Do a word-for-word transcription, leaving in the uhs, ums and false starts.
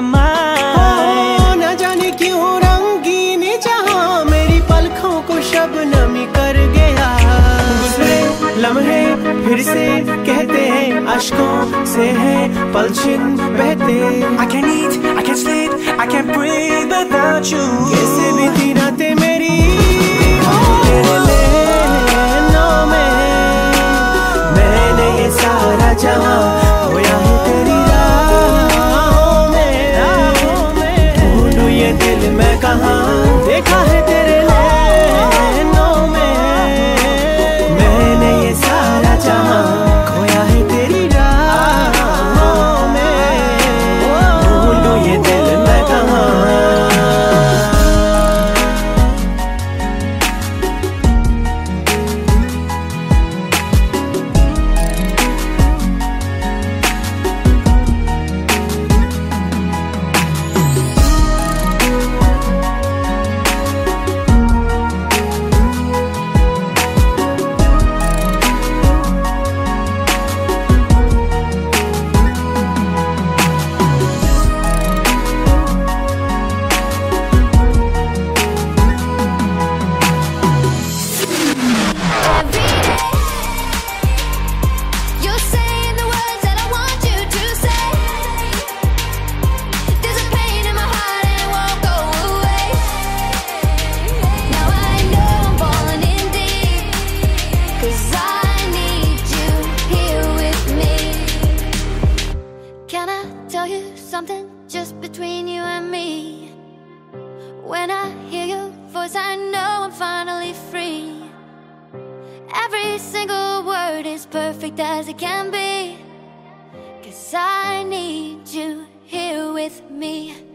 Mind. न जाने क्यों रंगीन जहां मेरी पलकों को शबनमी कर गया। गुजरे लम्हे फिर से कहते हैं अश्कों से है पलछिन बहते। I can't eat, I can't sleep, I can't breathe without you। कैसे बीती रातें मेरी तेरे नैनों में। मैंने ये सारा जहां खोया है तेरी राहों में। ढूंढूं ये दिल मैं कहाँ, देखा है तेरे नैनों में। मैंने ये सारा जहां खोया है तेरी राहों में। ढूंढूं ये दिल मैं कहाँ। Can I tell you something just between you and me? When I hear your voice, I know I'm finally free. Every single word is perfect as it can be, 'cause I need you here with me.